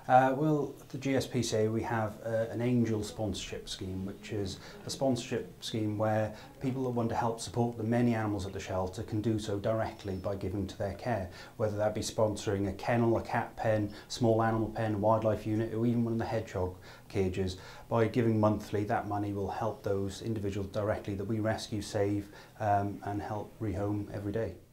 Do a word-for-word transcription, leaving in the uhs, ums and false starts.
Uh, well, at the G S P C A we have uh, an angel sponsorship scheme, which is a sponsorship scheme where people that want to help support the many animals at the shelter can do so directly by giving to their care, whether that be sponsoring a kennel, a cat pen, small animal pen, wildlife unit, or even one of the hedgehog cages. By giving monthly, that money will help those individuals directly that we rescue, save um, and help rehome every day.